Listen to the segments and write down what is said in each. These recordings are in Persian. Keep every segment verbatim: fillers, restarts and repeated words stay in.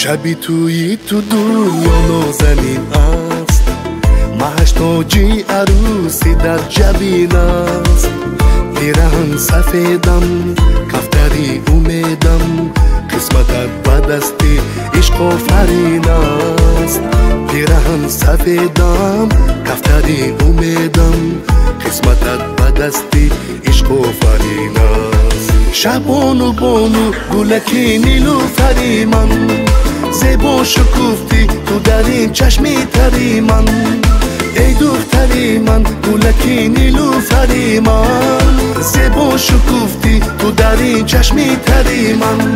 شبی توی تو دنیا نازنین است، مهش تاجی عروسی در جبین است. پیرهن سفیدم کفتری امیدم، قسمتت به دستی عشق آفرین است. پیرهن سفیدم کفتری امیدم، قسمتت به دستی عشق آفرین است. شبانو بانو گلکی نیلوفری من، زیبا شکفتی تو در این چشمی تری من. ای دختری من گلکی نیلوفری من، زیبا شکفتی تو در این چشمی تری من.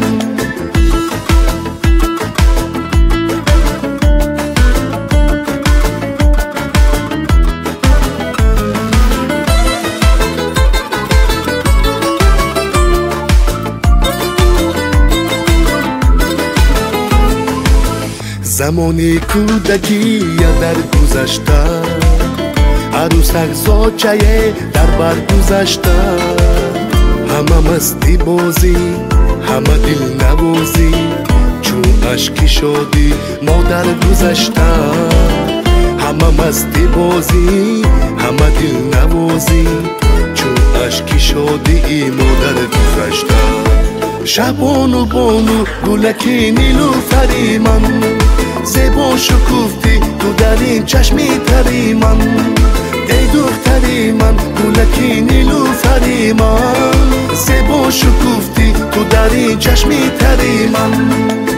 زمانی کودکی در گذشته، عروسک زاچه در بر گذشته. همه مستی بازی همه دل نوازی، چون اشکی شادی مادر گذشته. همه مستی بازی همه دل نوازی، چون اشکی شادی ای مادر گذشته. شبانو بانو گلکی نیلوفری من، زیبا شکفتی تو در این چشمی تری من. ای دختری من گلکی نیلوفری من، زیبا شکفتی تو در این چشمی تری من.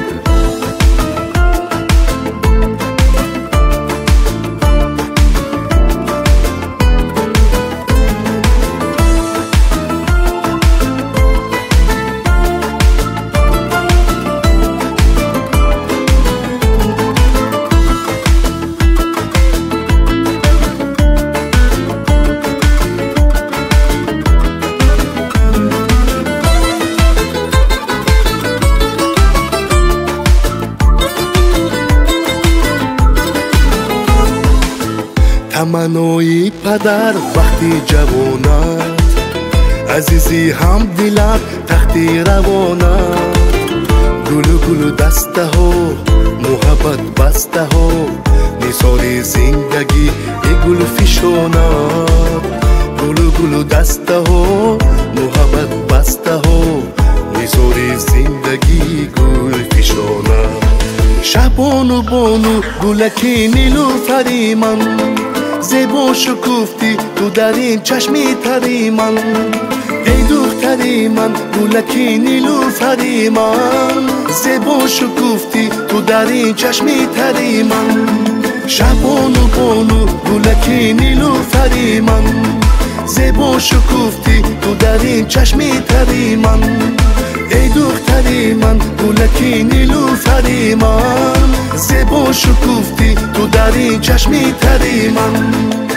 تمنای پدر وقتی جوانت، عزیزی هم دلت تختی روانت. گلو گلو دسته ها محبت بسته ها، مثال زندگی ای گل فشانت. گلو گلو دسته ها محبت بسته ها، مثال زندگی گل فشانت. شبانو بانو گلکی نیلوفری من، زیبا شکفتی تو در این چشمی تری من. ای دختری من گلکی نیلوفری من، زیبا شکفتی تو در این چشمی تری من. شبانو بانو گلکی نیلوفری من، زیبا شکفتی تو در این چشمی تری من. ای دختری من گلکی نیلوفری من، زیبا شکفتی تو در این چشمی تری من.